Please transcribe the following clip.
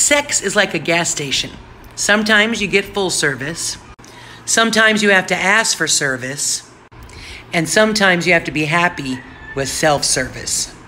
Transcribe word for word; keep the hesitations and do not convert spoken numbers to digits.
Sex is like a gas station. Sometimes you get full service. Sometimes you have to ask for service. And sometimes you have to be happy with self-service.